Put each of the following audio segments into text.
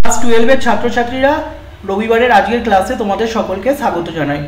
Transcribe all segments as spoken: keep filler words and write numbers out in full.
Class twelve এর ছাত্রছাত্রীরা রবিবারের আজকের ক্লাসে তোমাদের সকলকে স্বাগত জানাই।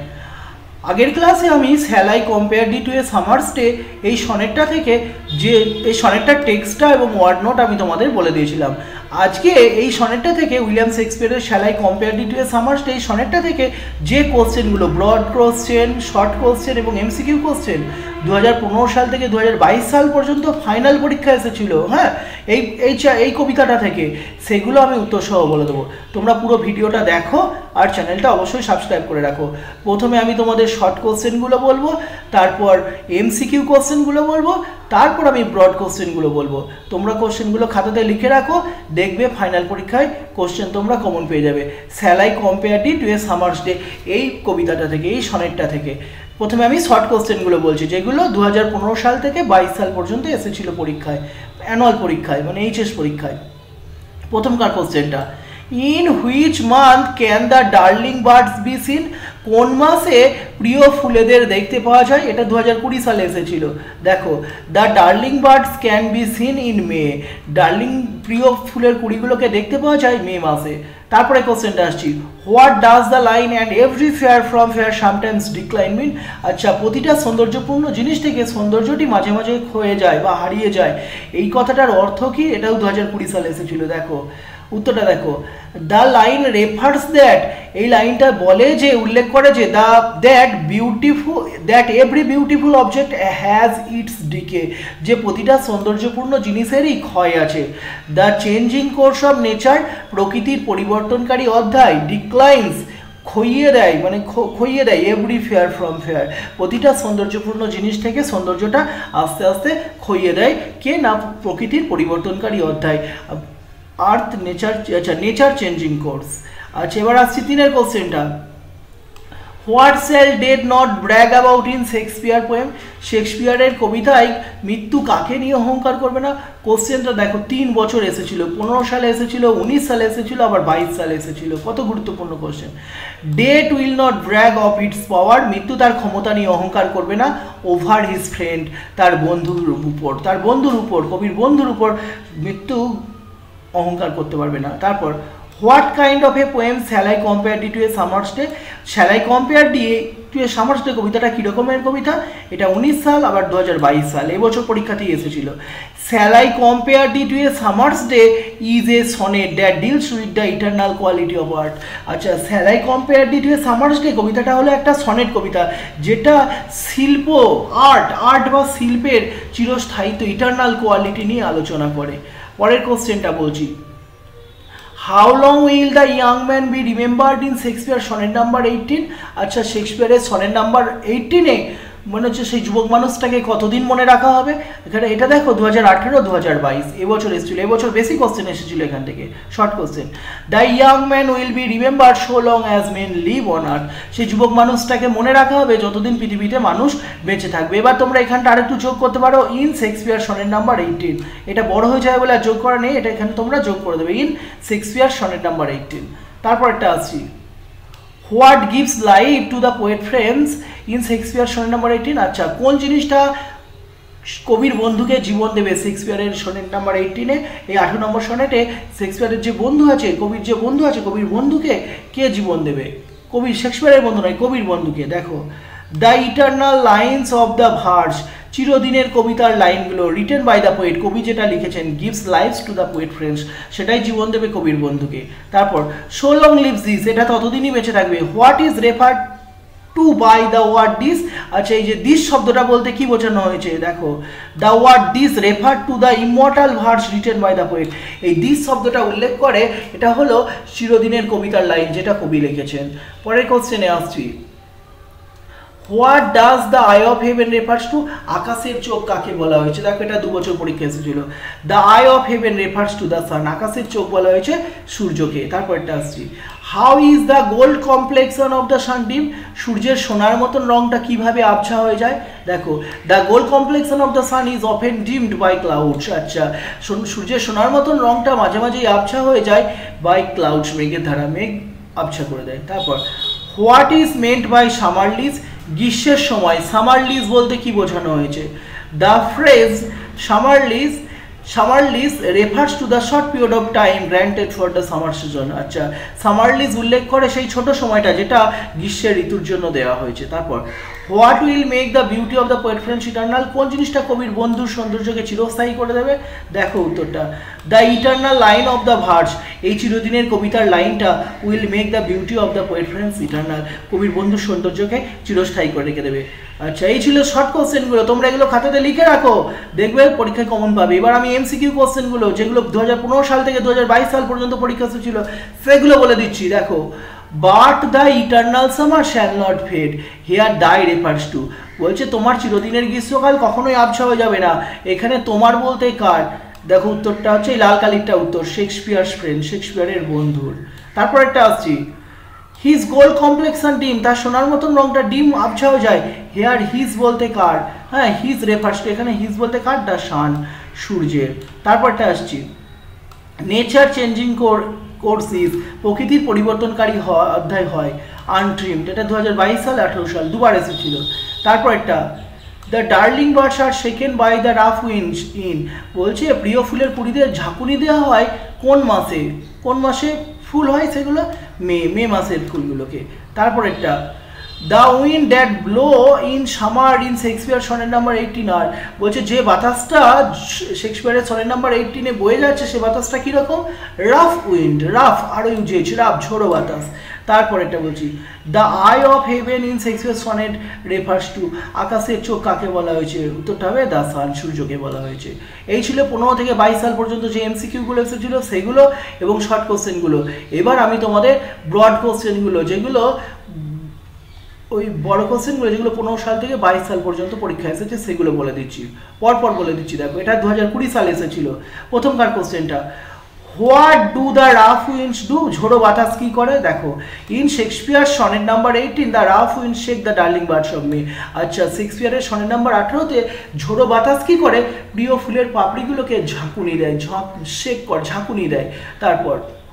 আগের ক্লাসে আমি shall I compare thee to a summer's day এই সনেটটা থেকে যে এই সনেটটার টেক্সটটা এবং ওয়ার্ড নোট আমি তোমাদের বলে দিয়েছিলাম। আজকে এই সনেটটা থেকে উইলিয়াম শেক্সপিয়ারের shall I compare thee to a summer's day এই সনেটটা থেকে যে কোশ্চেনগুলো ব্রড কোশ্চেন, শর্ট কোশ্চেন এবং এমসিকিউ কোশ্চেন দু হাজার পনেরো সাল থেকে দু হাজার বাইশ সাল পর্যন্ত ফাইনাল পরীক্ষা এসেছিল, হ্যাঁ এই এই এই কবিতাটা থেকে, সেগুলো আমি উত্তর সহ বলে দেবো। তোমরা পুরো ভিডিওটা দেখো আর চ্যানেলটা অবশ্যই সাবস্ক্রাইব করে রাখো। প্রথমে আমি তোমাদের শর্ট কোশ্চেনগুলো বলবো, তারপর এমসিকিউ কোশ্চেনগুলো বলবো, তারপর আমি ব্রড কোশ্চেনগুলো বলবো। তোমরা কোশ্চেনগুলো খাতাতে লিখে রাখো, দেখবে ফাইনাল পরীক্ষায় কোশ্চেন তোমরা কমন পেয়ে যাবে shall I compare thee to a summer's day এই কবিতাটা থেকে, এই সনেটটা থেকে। প্রথমে আমি শর্ট কোশ্চেনগুলো বলছি, যেগুলো দু হাজার পনেরো সাল থেকে বাইশ সাল পর্যন্ত এসেছিল পরীক্ষায়, অ্যানুয়াল পরীক্ষায়, মানে এইচএস পরীক্ষায়। প্রথমকার কোশ্চেনটা, in which month can the darling birds be seen? কোন মাসে প্রিয় ফুলেদের দেখতে পাওয়া যায়? এটা দু হাজার কুড়ি সালে এসেছিল। দেখো, the darling birds can be seen in May. Darling প্রিয় ফুলের কুড়িগুলোকে দেখতে পাওয়া যায় মে মাসে। তারপরে কোশ্চেনটা আসছি, what does the line and every fair from fair sometimes decline mean? আচ্ছা, প্রতিটা সৌন্দর্যপূর্ণ জিনিস থেকে সৌন্দর্যটি মাঝে মাঝে ক্ষয়ে যায় বা হারিয়ে যায়, এই কথাটার অর্থ কি? এটাও দু হাজার কুড়ি সালে এসেছিল। দেখো উত্তরটা দেখো, দ্য লাইন রেফার্স দ্যাট, এই লাইনটা বলে যে, উল্লেখ করে যে, the that beautiful that every beautiful object has its decay, যে প্রতিটা সৌন্দর্যপূর্ণ জিনিসেরই ক্ষয় আছে। The changing course of nature, প্রকৃতির পরিবর্তনকারী অধ্যায়, ডিক্লাইন্স ক্ষইয়ে দেয়, মানে ক্ষইয়ে দেয় এভরি ফেয়ার ফ্রম ফেয়ার, প্রতিটা সৌন্দর্যপূর্ণ জিনিস থেকে সৌন্দর্যটা আস্তে আস্তে ক্ষইয়ে দেয় কে না? প্রকৃতির পরিবর্তনকারী অধ্যায়, আর্থ নেচার, আচ্ছা নেচার চেঞ্জিং কোর্স। আচ্ছা, এবার আসছি তিনের কোশ্চেনটা, what shall death not brag about in Shakespeare poem? শেক্সপিয়ারের কবিতায় মৃত্যু কাকে নিয়ে অহংকার করবে না? কোশ্চেনটা দেখো, তিন বছর এসেছিল, পনেরো সালে এসেছিল, উনিশ সালে এসেছিল, আবার বাইশ সালে এসেছিল। কত গুরুত্বপূর্ণ question. Death will not brag of its power, মৃত্যু তার ক্ষমতা নিয়ে অহংকার করবে না ওভার হিজ ফ্রেন্ড, তার বন্ধুর উপর, তার বন্ধুর উপর, কবির বন্ধুর উপর মৃত্যু অহংকার করতে পারবে না। তারপর, what kind of a poem shall I compare thee to a summer's day? Shall I compare thee to a summer's day কবিতাটা কীরকমের কবিতা? এটা উনিশ সাল, আবার দু হাজার বাইশ সাল, এবছর পরীক্ষাতেই এসেছিল। Shall I compare thee to a summer's day is a sonnet that deals with the eternal quality of art. আচ্ছা, shall I compare thee to a summer's day কবিতাটা হলো একটা সনেট কবিতা, যেটা শিল্প, আর্ট আর্ট বা শিল্পের চিরস্থায়িত্ব, ইটারনাল কোয়ালিটি নিয়ে আলোচনা করে। পরের কোশ্চেনটা বলছি, how long will the young man be remembered in Shakespeare sonnet number eighteen? আচ্ছা, শেক্সপিয়ারের সনেট নাম্বার এইটিনে মনে হচ্ছে সেই যুবক মানুষটাকে কতদিন মনে রাখা হবে? এখানে এটা দেখো, দু হাজার আঠেরো দু হাজার বাইশ এবছর এসেছিল, এবছর বেশি কোশ্চেন এসেছিল এখান থেকে, short question. The young man will be remembered so long as men live on earth, সেই যুবক মানুষটাকে মনে রাখা হবে যতদিন পৃথিবীতে মানুষ বেঁচে থাকবে। এবার তোমরা এখানটা আরেকটু যোগ করতে পারো, in Shakespeare sonnet number eighteen, এটা বড় হয়ে যায় বলে আর যোগ করা নেই, এটা এখানে তোমরা যোগ করে দেবে, in Shakespeare sonnet number eighteen. তারপর একটা আসছি, what gives life to the poet friends in Shakespeare sonnet number eighteen? আচ্ছা, কোন জিনিসটা কবির বন্ধুকে জীবন দেবে শেক্সপিয়ারের সনেট নাম্বার এইটিনে? এই আঠেরো নম্বর সনেটে শেক্সপিয়ারের যে বন্ধু আছে, কবির যে বন্ধু আছে, কবির বন্ধুকে কে জীবন দেবে? কবির, শেক্সপিয়ারের বন্ধু নয়, কবির বন্ধুকে। দেখো, the eternal lines of the verse, চিরদিনের কবিতার লাইনগুলো, রিটেন বাই দ্য পোয়েট, কবি যেটা লিখেছেন, gives life's to the poet friends, সেটাই জীবন দেবে কবির বন্ধুকে। তারপর, সো লং লিভস দিস, এটা ততদিনই বেঁচে থাকবে। What is refer to by the word this? আচ্ছা, এই যে দিস শব্দটা বলতে কি বোঝানো হয়েছে? দেখো, the word this refer to the immortal verse written by the poet, এই দিস শব্দটা উল্লেখ করে, এটা হলো চিরদিনের কবিতার লাইন যেটা কবি লিখেছেন। পরের কোশ্চেনে আসছি, what does the eye of heaven refers to? আকাশের চোখ কাকে বলা হয়েছে? দেখো, এটা দু বছর পরীক্ষা এসেছিল। The eye of heaven refers to the sun, আকাশের চোখ বলা হয়েছে সূর্যকে। তারপরটা আসছি, how is the gold complexion of the sun dim? সূর্যের সোনার মতন রংটা কিভাবে আবছা হয়ে যায়? দেখো, the gold complexion of the sun is often dimmed by clouds. আচ্ছা, সূর্যের সোনার মতন রংটা মাঝে মাঝেই আবছা হয়ে যায় বাই ক্লাউডস, মেঘের ধারা, মেঘ আবছা করে দেয়। তারপর, what is meant by summer lease? গ্রীষ্মের সময় সামার লিজ বলতে কি বোঝানো হয়েছে? The phrase summer lease summer lease refers to the short period of time granted for the summer season. আচ্ছা, সামার লিজ উল্লেখ করে সেই ছোট সময়টা যেটা গ্রীষ্মের ঋতুর জন্য দেওয়া হয়েছে। তারপর what will make the beauty of the poet friends eternal, কোন জিনিসটা কবির বন্ধুর সৌন্দর্যকে চিরস্থায়ী করে দেবে? দেখো উত্তরটা, the eternal line of the verse, এই চিরদিনের কবিতার লাইনটা will make the beauty of the poet friends eternal, কবির বন্ধুর সৌন্দর্যকে চিরস্থায়ী করে রেখে দেবে। আচ্ছা, এই ছিল শর্ট কোশ্চেনগুলো, তোমরা এগুলো খাতাতে লিখে রাখো, দেখবে পরীক্ষায় কমন পাবে। এবার আমি এমসিকিউ কোশ্চেনগুলো যেগুলো দু হাজার পনেরো সাল থেকে দু হাজার বাইশ সাল পর্যন্ত পরীক্ষা ছিল সেগুলো বলে দিচ্ছি। দেখো, but the eternal summer shall not fade, here thy refers to, বলছে তোমার চিরদিনের গ্রীষ্মকাল কখনোই আবছা হয়ে যাবে না, এখানে তোমার বলতে কার? দেখো উত্তরটা হচ্ছে এই লাল কালিরটা উত্তর, শেক্সপিয়ার্স ফ্রেন্ড, শেক্সপিয়ারের বন্ধুর। তারপর একটা আসছি, হিজ গোল্ড কমপ্লেক্সন ডিম, তার সোনার মতন রংটা ডিম আবছা হয়ে যায়, হেয়ার হিজ বলতে কার? হ্যাঁ, হিজ রেফার্স টু, এখানে হিজ বলতে কার? দ্য সান, সূর্যের। তারপরটা আসছি, নেচার চেঞ্জিং কোর্স ইজ, প্রকৃতির পরিবর্তনকারী অধ্যায় হয়, আনট্রিমড, এটা দু হাজার বাইশ সাল আঠেরো সাল দুবার এসেছিল। তারপর একটা, the darling birds are shaken by the rough wind in, বলছে প্রিয় ফুলের কুড়িদের ঝাঁকুনি দেওয়া হয় কোন মাসে? কোন মাসে ফুল হয় সেগুলো? মে, মে মাসের ফুলগুলোকে। তারপর একটা, the wind that blow in summer in Shakespeare sonnet number eighteen are, বলছে যে বাতাসটা শেক্সপিয়ারের সনেট নাম্বার এইটিনে বয়ে যাচ্ছে সে বাতাসটা কীরকম? রাফ উইন্ড, রাফ আরও ইউজেজ, রাফ ঝোড়ো বাতাস। তারপর একটা বলছি, the eye of heaven in Shakespeare sonnet refers to, আকাশের চোখ কাকে বলা হয়েছে? উত্তরটা হবে দ্য সান, সূর্যকে বলা হয়েছে। এই ছিল পনেরো থেকে বাইশ সাল পর্যন্ত যে এমসিকিউগুলো এসেছিল সেগুলো এবং শর্ট কোশ্চেনগুলো। এবার আমি তোমাদের ব্রড কোশ্চেনগুলো, যেগুলো ওই বড় কোশ্চেনগুলো যেগুলো পনেরো সাল থেকে বাইশ সাল পর্যন্ত পরীক্ষা এসেছে সেগুলো বলে দিচ্ছি, পরপর বলে দিচ্ছি। দেখো, এটা দু হাজার কুড়ি সালে এসেছিল। প্রথমকার কোশ্চেনটা, what do the rough winds do, ঝোড়ো বাতাস কি করে? দেখো, in Shakespeare sonnet number eighteen the rough wind shake the darling birds of May. আচ্ছা, শেক্সপিয়ারের সনেট নাম্বার আঠেরোতে ঝোড়ো বাতাস কি করে? প্রিয় ফুলের পাপড়িগুলোকে ঝাঁকুনি দেয়, ঝাঁক শেক কর, ঝাঁকুনি দেয়। তারপর,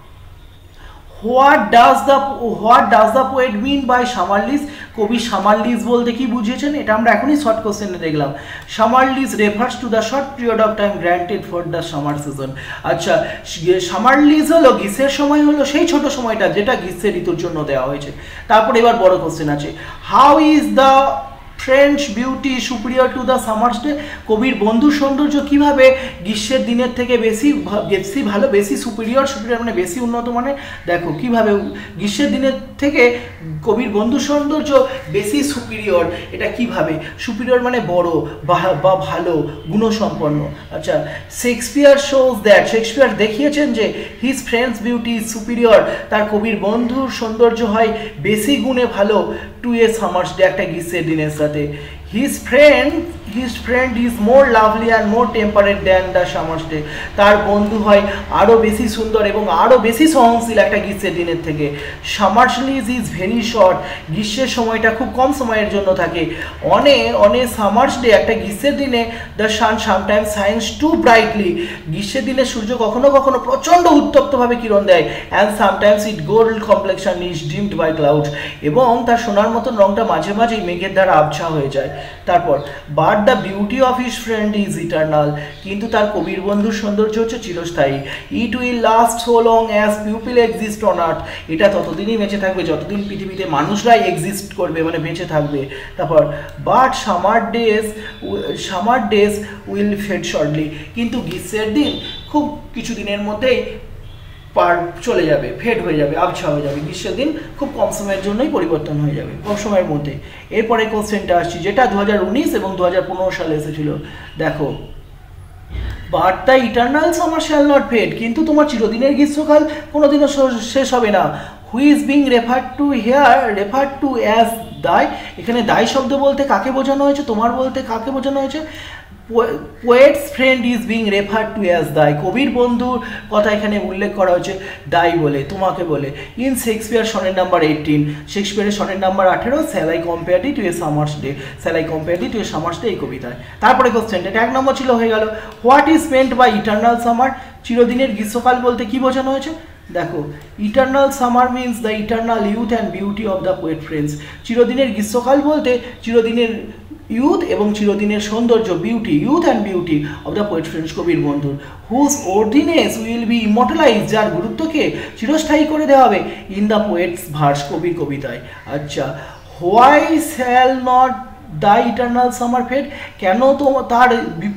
what does the what does the poet mean by summer lease, কবি সামার লিজ বলতে কি বুঝিয়েছেন? এটা আমরা এখনই শর্ট কোশ্চেনে দেখলাম। Summer lease refers to the short period of time granted for the summer season. আচ্ছা, সামার লিজ হলো গ্রীষ্মের সময়, হলো সেই ছোট সময়টা যেটা গ্রীষ্মের ঋতুর জন্য দেওয়া হয়েছে। তারপর এবার বড় কোশ্চেন আছে, how is the friend's beauty superior to the summer's day, কবির বন্ধুর সৌন্দর্য কিভাবে গ্রীষ্মের দিনের থেকে বেশি বেশি ভালো, বেশি সুপিরিয়র, সুপিরিয়র মানে বেশি উন্নত মানে, দেখো কিভাবে গ্রীষ্মের দিনের থেকে কবির বন্ধুর সৌন্দর্য বেশি সুপিরিয়র, এটা কিভাবে? সুপিরিয়র মানে বড় বা ভালো, গুণসম্পন্ন। আচ্ছা, শেক্সপিয়ার শোজ দ্যাট, শেক্সপিয়ার দেখিয়েছেন যে his friend's beauty is superior, তার কবির বন্ধুর সৌন্দর্য হয় বেশি গুণে ভালো টু এ সামার্স ডে, একটা গ্রীষ্মের দিনের সাথে। His friend his friend is more lovely and more temperate than the summer's day, তার বন্ধু হয় আরও বেশি সুন্দর এবং আরও বেশি সহনশীল একটা গ্রীষ্মের দিনের থেকে। Summer's lease is very short, গ্রীষ্মের সময়টা খুব কম সময়ের জন্য থাকে। অনে অনে সামার্স ডে, একটা গ্রীষ্মের দিনে the sun sometimes shines too brightly, গ্রীষ্মের দিনে সূর্য কখনো কখনো প্রচণ্ড উত্তপ্তভাবে কিরণ দেয়। And sometimes it gold complexion is dimmed by clouds, এবং তার সোনার মতন রংটা মাঝে মাঝেই মেঘের দ্বারা আবছা হয়ে যায়। তারপর, but the beauty of his friend is eternal, কিন্তু তার কবির বন্ধুর সৌন্দর্য হচ্ছে চিরস্থায়ী। It will last so long as people exist on earth, এটা ততদিনই বেঁচে থাকবে যতদিন পৃথিবীতে মানুষরাই এক্সিস্ট করবে, মানে বেঁচে থাকবে। তারপর, but summer days summer days will fade shortly, কিন্তু গ্রীষ্মের দিন খুব কিছু দিনের মধ্যেই পার চলে যাবে, ফেড হয়ে যাবে, আবছা হয়ে যাবে। গ্রীষ্মের দিন খুব কম সময়ের জন্যই পরিবর্তন হয়ে যাবে, কম সময়ের মধ্যে। এরপরে কোশ্চেনটা আসছি, যেটা দু হাজার উনিশ এবং দু হাজার পনেরো সালে এসেছিল। দেখো, but the eternal summer shall not fade, কিন্তু তোমার চিরদিনের গ্রীষ্মকাল কোনোদিনও শেষ হবে না। Who is being refer to here refer to as thy, এখানে দায় শব্দ বলতে কাকে বোঝানো হয়েছে? তোমার বলতে কাকে বোঝানো হয়েছে? Poet's friend is being refer to as thy, কবির বন্ধুর কথা এখানে উল্লেখ করা হচ্ছে দাই বলে, তোমাকে বলে। In Shakespeare sonnet number eighteen, শেক্সপিয়ারের সনেট নাম্বার আঠেরো, shall I compare to a summer's day, shall I compare to a summer's day, এই কবিতায়। তারপরে কোশ্চেনটা, এটা এক নম্বর ছিল, হয়ে গেল। What is meant by eternal summer, চিরদিনের গ্রীষ্মকাল বলতে কি বোঝানো হয়েছে? দেখো, eternal summer means the eternal youth and beauty of the poet friends, চিরদিনের গ্রীষ্মকাল বলতে চিরদিনের ইউথ এবং চিরদিনের সৌন্দর্য, beauty, youth and beauty of the poet friends, কবির বন্ধুর, whose ordinance will be immortalize, যার গুরুত্বকে চিরস্থায়ী করে দেওয়া হবে, ইন দ্য পোয়েটস ভার্স, কবির কবিতায়। আচ্ছা, why shall not the eternal summer fade, কেন তো তার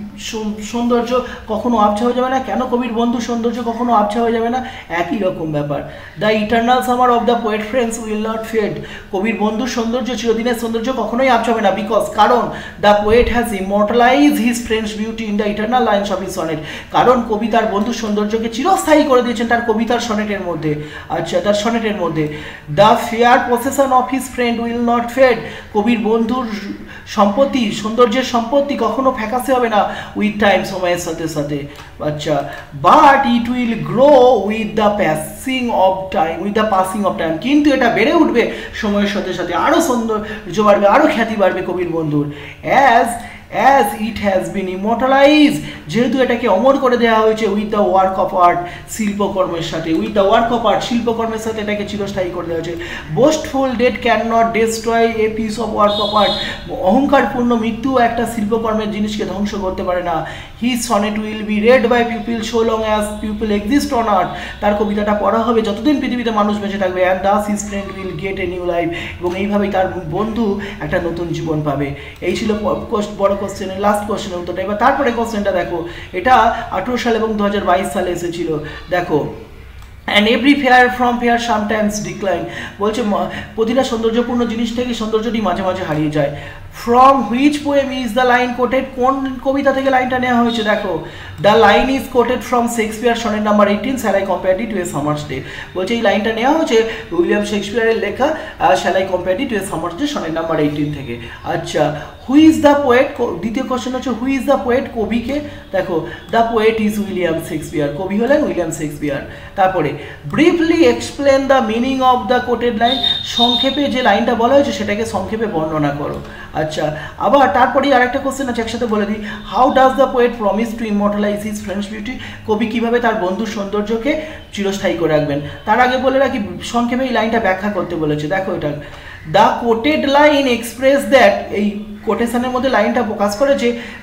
সৌন্দর্য কখনো আবছা হয়ে যাবে না, কেন কবির বন্ধু সৌন্দর্য কখনো আবছা হয়ে যাবে না, একই রকম ব্যাপার। The eternal summer of the poet friends will not fade, কবির বন্ধুর সৌন্দর্য, চিরদিনের সৌন্দর্য কখনোই আবছা হবে না, বিকজ, কারণ the poet has immortalize his friend's beauty in the eternal lines of his sonnet, কারণ কবি তার বন্ধুর সৌন্দর্যকে চিরস্থায়ী করে দিয়েছেন তার কবিতার সনেটের মধ্যে। আচ্ছা, তার সনেটের মধ্যে। The fair possession of his friend will not fade, কবির বন্ধুর সম্পত্তি, সৌন্দর্যের সম্পত্তি কখনো ফ্যাকাসে হবে না উইথ টাইম, সময়ের সাথে সাথে। আচ্ছা, but it will grow with the passing of time, with the passing of time, কিন্তু এটা বেড়ে উঠবে সময়ের সাথে সাথে, আরও সৌন্দর্য বাড়বে, আরও খ্যাতি বাড়বে কবির বন্ধুর। As as it has been immortalize, যেহেতু এটাকে অমর করে দেওয়া হয়েছে with the work of art, শিল্পকর্মের সাথে, with the work of art, শিল্পকর্মের সাথে এটাকে চিরস্থায়ী করে দেওয়া হয়েছে। Boastful death can not destroy a piece of work of art, অহংকারপূর্ণ মৃত্যু একটা শিল্পকর্মের জিনিসকে ধ্বংস করতে পারে না। His sonnet will be read by people so long as people exist on earth, তার কবিতাটা পড়া হবে যতদিন পৃথিবীতে মানুষ বেঁচে থাকবে। And thus his friend will get a new life, এবং এইভাবেই তার বন্ধু একটা নতুন জীবন পাবে। এই ছিল বড় কোশ্চেনের লাস্ট কোশ্চেনের উত্তরটা। এবার তারপরে কোশ্চেনটা দেখো, এটা আঠেরো সাল এবং দু হাজার বাইশ সালে এসেছিল। দেখো, and every fair from fair sometimes decline, বলছে প্রতিটা সৌন্দর্যপূর্ণ জিনিস থেকে সৌন্দর্যটি মাঝে মাঝে হারিয়ে যায়। From which poem is the line quoted, কোন কবিতা থেকে লাইনটা নেওয়া হয়েছে? দেখো, the line is quoted from Shakespeare sonnet number eighteen, shall I compare it to a summer's day, বলছে এই লাইনটা নেওয়া হয়েছে উইলিয়াম শেক্সপিয়ারের লেখা shall I compare it to a summer's day sonnet number eighteen থেকে। আচ্ছা, হু ইজ দ্য পোয়েট, দ্বিতীয় কোশ্চেন হচ্ছে হু ইজ দ্য পোয়েট, কবিকে? দেখো, the poet is William Shakespeare, কবি হলেন উইলিয়াম শেক্সপিয়ার। তারপরে briefly explain the meaning of the quoted line, সংক্ষেপে যে লাইনটা বলা হয়েছে সেটাকে সংক্ষেপে বর্ণনা করো। আচ্ছা, আবার তারপরেই আরেকটা কোশ্চেন আছে, একসাথে বলে দিই। How does the poet promise to immortalize his friend's beauty, কবি কীভাবে তার বন্ধুর সৌন্দর্যকে চিরস্থায়ী করে রাখবেন? তার আগে বলে রাখি, সংক্ষেপে এই লাইনটা ব্যাখ্যা করতে বলেছে। দেখো, এটা the quoted line express that, এই কোটেশনের মধ্যে লাইনটা প্রকাশ করেছে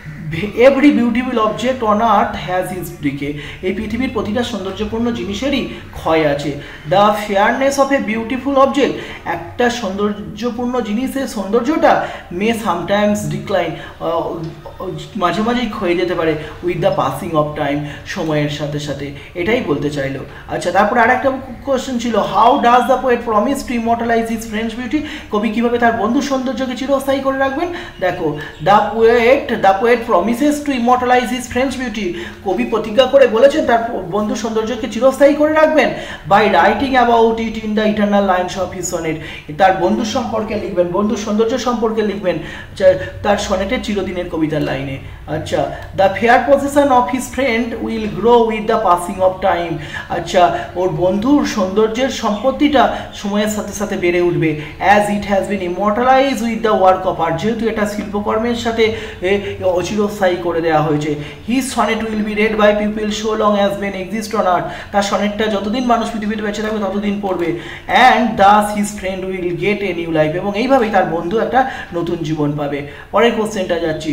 every beautiful object on earth has his decay, এই পৃথিবীর প্রতিটা সৌন্দর্যপূর্ণ জিনিসেরই ক্ষয় আছে। The fairness of a beautiful object, একটা সৌন্দর্যপূর্ণ জিনিসের সৌন্দর্যটা মে সামটাইমস ডিক্লাইন, মাঝে মাঝেই ক্ষয়ে যেতে পারে with the passing of time, সময়ের সাথে সাথে, এটাই বলতে চাইলো। আচ্ছা, তারপর আর একটা কোয়েশ্চেন ছিল, how does the poet promise to immortalize his friend's beauty, কবি কীভাবে তার বন্ধুর সৌন্দর্যকে চিরস্থায়ী করে রাখবেন? দেখো, the poet the poet promises to immortalize his friend's beauty, কবি প্রতিজ্ঞা করে বলেছেন তার বন্ধুর সৌন্দর্যকে চিরস্থায়ী করে রাখবেন by writing about it in the eternal lines of his sonnet, তার বন্ধুর সম্পর্কে লিখবেন, বন্ধুর সৌন্দর্য সম্পর্কে লিখবেন তার সনেটের চিরদিনের কবিতার লাইনে। আচ্ছা, the fair position of his friend will grow with the passing of time, আচ্ছা, ওর বন্ধুর সৌন্দর্যের সম্পত্তিটা সময়ের সাথে সাথে বেড়ে উঠবে। As it has been immortalize with the work of art, যেহেতু এটা শিল্পকর্মের সাথে চিরস্থায়ী করে দেওয়া হয়েছে। His sonnet will be read by people so long as men exist on earth, তার সনেটটা যতদিন মানুষ পৃথিবীতে বেঁচে থাকবে ততদিন পড়বে। And thus his friend will get a new life, এবং এইভাবেই তার বন্ধু একটা নতুন জীবন পাবে। পরের কোশ্চেনটা যাচ্ছি,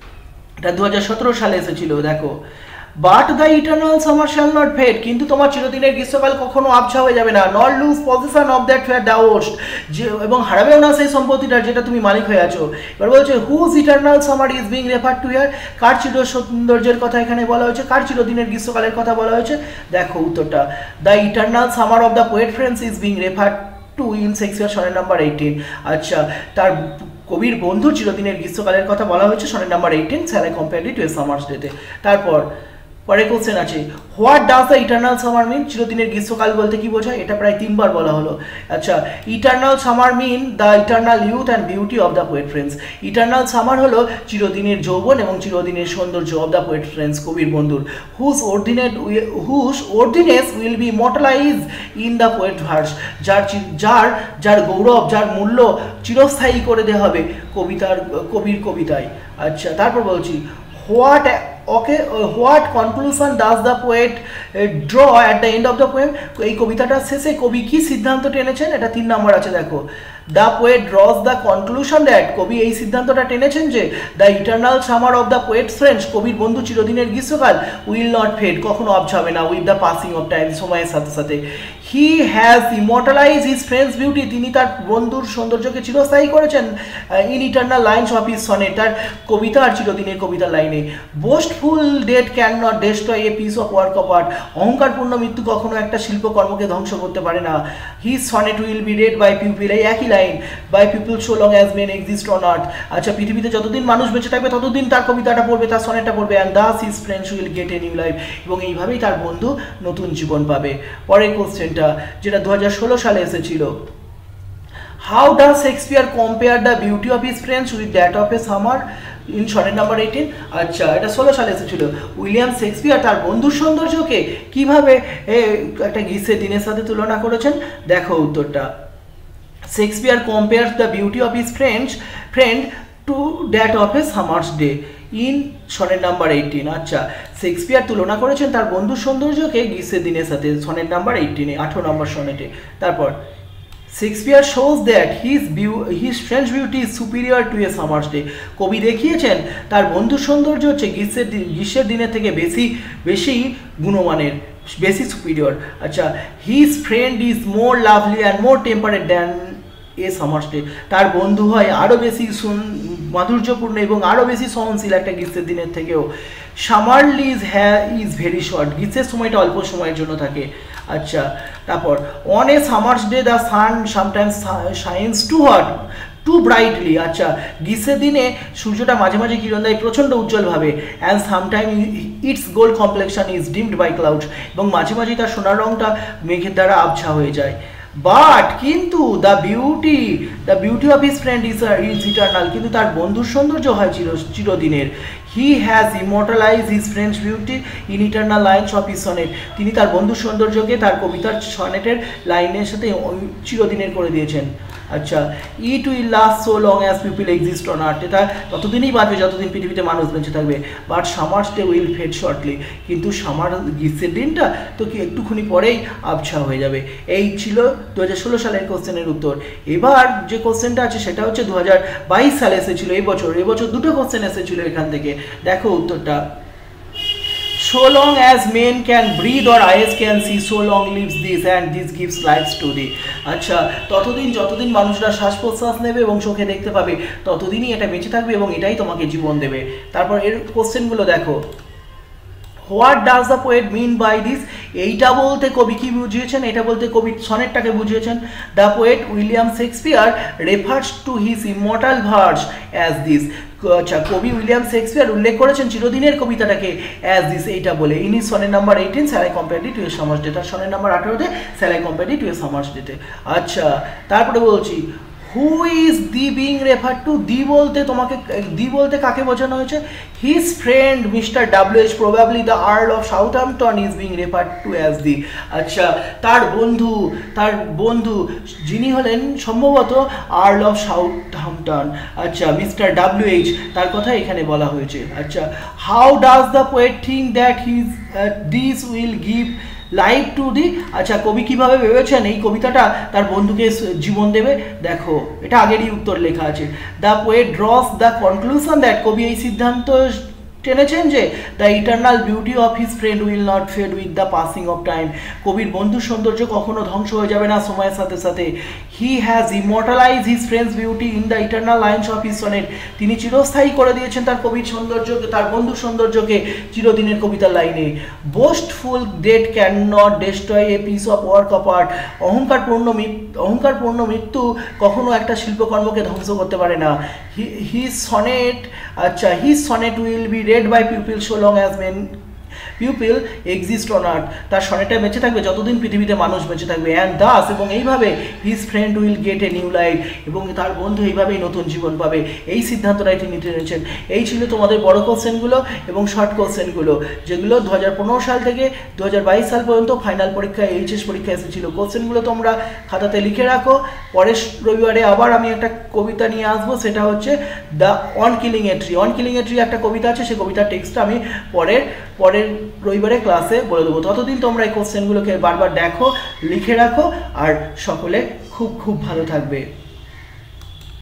এটা দু হাজার সতেরো সালে এসেছিল। দেখো, but the eternal summer shall not fade, কিন্তু তোমার চিরদিনের গ্রীষ্মকাল কখনো আবছা হয়ে যাবে না। Not lose position of that fair thou ow'st, যে এবং হারাবেও না সেই সম্পত্তিটার যেটা তুমি মালিক হয়ে আছো। এবার বলছে whose eternal summer is being refer to here, কার চির সৌন্দর্যের কথা এখানে বলা হয়েছে, কার চিরদিনের গ্রীষ্মকালের কথা বলা হয়েছে? দেখো উত্তরটা, the eternal summer of the poet friends is being refer to in Shakespeare sonnet number eighteen. আচ্ছা, তার কবির বন্ধু চিরদিনের গ্রীষ্মকালের কথা বলা হয়েছে sonnet number eighteen, shall I compare it to a summer's ডেতে। তারপর পরে কোশ্চেন আছে, what does the eternal summer mean, চিরদিনের গ্রীষ্মকাল বলতে কি বোঝায়? এটা প্রায় তিনবার বলা হলো। আচ্ছা, eternal summer mean the eternal youth and beauty of the poet friends, eternal summer হলো চিরদিনের যৌবন এবং চিরদিনের সৌন্দর্য অফ দ্য পোয়েট ফ্রেন্ডস, কবির বন্ধুর। Whose ordinate whose ordinance will be immortalize in the poet verse, যার যার যার গৌরব, যার মূল্য চিরস্থায়ী করে দেওয়া হবে কবিতার কবির কবিতায়। আচ্ছা, তারপর বলছি, what okay what conclusion does the poet draw at the end of the poem, এই কবিতাটার শেষে কবি কি সিদ্ধান্ত টেনেছেন, এটা তিন নম্বর আছে দেখো। The poet draws the conclusion that, কবি এই সিদ্ধান্তটা টেনেছেন যে the eternal summer of the poet's friends, কবির বন্ধু চিরদিনের গ্রীষ্মকাল, উইল নট ফেড, কখনো অবঝাবে না, with the passing of time, সময়ের সাথে সাথে। He has immortalize his friend's beauty, তিনি তার বন্ধুর সৌন্দর্যকে চিরস্থায়ী করেছেন in eternal lines of his sonnet, তার কবিতা আর চিরদিনের কবিতার লাইনে। Boastful death can not destroy a piece of work of art, অহংকারপূর্ণ মৃত্যু কখনো একটা শিল্পকর্মকে ধ্বংস করতে পারে না। His sonnet will be read by people, এই একই line, by people so long as men exist on earth, আচ্ছা পৃথিবীতে যতদিন মানুষ বেঁচে থাকবে ততদিন তার কবিতাটা পড়বে, তার সনেটটা পড়বে। And thus his friends will get a new life, এবং এইভাবেই তার বন্ধু নতুন জীবন পাবে। পরের কোশ্চেনটা যেটা দু হাজার ষোলো সালে এসেছিল, how does Shakespeare compare the beauty of his friends with that of a summer in sonnet number eighteen, আচ্ছা এটা ষোলো সালে এসেছিল। উইলিয়াম শেক্সপিয়ার তার বন্ধুর সৌন্দর্যকে কিভাবে একটা গ্রীষ্মের দিনের সাথে তুলনা করেছেন, দেখো উত্তরটা। Shakespeare compares the beauty of his friends friend to that of a summer's day in sonnet number eighteen, আচ্ছা শেক্সপিয়ার তুলনা করেছেন তার বন্ধুর সৌন্দর্যকে গ্রীষ্মের দিনের সাথে, সনেট নাম্বার এইটিনে, আঠারো নম্বর সনেটে। তারপর Shakespeare shows that his beau his friend's beauty is superior to a summer's day, কবি দেখিয়েছেন তার বন্ধুর সৌন্দর্য হচ্ছে গ্রীষ্মের গ্রীষ্মের দিনের থেকে বেশি বেশি গুণমানের, বেশি সুপিরিয়র। আচ্ছা his friend is more lovely and more temperate than a summer's day, তার বন্ধু হয় আরও বেশি মাধুর্যপূর্ণ এবং আরও বেশি সহনশীল একটা গ্রীষ্মের দিনের থেকেও। সামারলি ইজ হ্যা ইজ ভেরি শর্ট, গ্রীষ্মের সময়টা অল্প সময়ের জন্য থাকে। আচ্ছা তারপর on a summer's day the sun sometimes shines too hot too brightly, আচ্ছা গ্রীষ্মের দিনে সূর্যটা মাঝে মাঝে কিরণ দেয় প্রচণ্ড উজ্জ্বলভাবে। And sometime its gold complexion is dimmed by clouds, এবং মাঝে মাঝে তার সোনার রঙটা মেঘের দ্বারা আবছা হয়ে যায়। বাট কিন্তু the beauty the beauty of his friend is is eternal, কিন্তু তার বন্ধুর সৌন্দর্য হয় চির চিরদিনের। He has immortalize his friend's beauty in eternal lines of his sonnet, তিনি তার বন্ধুর সৌন্দর্যকে তার কবিতার সনেটের লাইনের সাথে চিরদিনের করে দিয়েছেন। আচ্ছা it will last so long as people exist on earth, এটা ততদিনই বাঁচবে যতদিন পৃথিবীতে মানুষ বেঁচে থাকবে। But summer's day will fade shortly, কিন্তু সামার গ্রীষ্মের দিনটা তো কি একটুখানি পরেই আবছা হয়ে যাবে। এই ছিল দু হাজার ষোলো সালের কোশ্চেনের উত্তর। এবার যে কোশ্চেনটা আছে সেটা হচ্ছে দু হাজার বাইশ সালে এসেছিল, এই বছর এবছর দুটো কোশ্চেন এসেছিল এখান থেকে, দেখো উত্তরটা। So long as men can breathe or eyes can see, so long lives this and this gives life to thee, আচ্ছা ততদিন যতদিন মানুষরা শ্বাস প্রশ্বাস নেবে এবং চোখে দেখতে পাবে ততদিনই এটা বেঁচে থাকবে এবং এটাই তোমাকে জীবন দেবে। তারপর এর কোশ্চেনগুলো দেখো। What does the poet mean by this, এইটা বলতে কবি কি বুঝিয়েছেন, এটা বলতে কবি সনেটটাকে বুঝিয়েছেন। The poet William Shakespeare refers to his immortal verse as this, আচ্ছা কবি উইলিয়াম শেক্সপিয়ার উল্লেখ করেছেন চিরদিনের কবিতাটাকে অ্যাজ দিস এইটা বলে। ইনি sonnet number eighteen shall I compare thee to a summer's day, তার সনেট নাম্বার আঠারোতে shall I compare thee to a summer's ডেতে। আচ্ছা তারপরে বলছি who is thee being refer to, thee বলতে তোমাকে দি বলতে কাকে বোঝানো হয়েছে, his friend mister W H probably the earl of Southampton is being refer to as thee, আচ্ছা তার বন্ধু তার বন্ধু যিনি হলেন সম্ভবত আর্ল অফ সাউথহ্যাম্পটন, আচ্ছা মিস্টার ডাব্লিউ এইচ তার কথা এখানে বলা হয়েছে। আচ্ছা how does the poet think that his this will give life to thee, আচ্ছা কবি কিভাবে ভেবেছেন এই কবিতাটা তার বন্ধুকে জীবন দেবে, দেখো এটা আগেরই উত্তর লেখা আছে। The poet draws the conclusion that, কবি এই সিদ্ধান্ত টেনেছেন যে the eternal beauty of his friend will not fade with the passing of time, কবির বন্ধুর সৌন্দর্য কখনো ধ্বংস হয়ে যাবে না সময়ের সাথে সাথে। He has immortalize his friend's beauty in the eternal lines of his sonnet, তিনি চিরস্থায়ী করে দিয়েছেন তার কবির সৌন্দর্যকে তার বন্ধুর সৌন্দর্যকে চিরদিনের কবিতার লাইনে। Boastful death can not destroy a piece of work of art, অহংকারপূর্ণ অহংকারপূর্ণ মৃত্যু কখনো একটা শিল্পকর্মকে ধ্বংস করতে পারে না। হিজ সনেট, আচ্ছা his sonnet will be read by people so long as men people exist on earth, তার সনেটটা বেঁচে থাকবে যতদিন পৃথিবীতে মানুষ বেঁচে থাকবে। অ্যান্ড দাস, এবং এইভাবে his friend will get a new life, এবং তার বন্ধু এইভাবেই নতুন জীবন পাবে। এই সিদ্ধান্তটাই তিনি নিয়েছেন। এই ছিল তোমাদের বড় কোশ্চেনগুলো এবং শর্ট কোশ্চেনগুলো, যেগুলো দু হাজার পনেরো সাল থেকে দু হাজার বাইশ সাল পর্যন্ত ফাইনাল পরীক্ষায় এইচএস পরীক্ষায় এসেছিল। কোশ্চেনগুলো তোমরা খাতাতে লিখে রাখো। পরের রবিবারে আবার আমি একটা কবিতা নিয়ে আসবো, সেটা হচ্ছে the on killing a tree. On killing a tree একটা কবিতা আছে, সেই কবিতার টেক্সটটা আমি পরের পরের রবিবারে ক্লাসে বলে দেবো। ততদিন তোমরা এই কোশ্চেনগুলোকে বারবার দেখো, লিখে রাখো, আর সকলে খুব খুব ভালো থাকবে।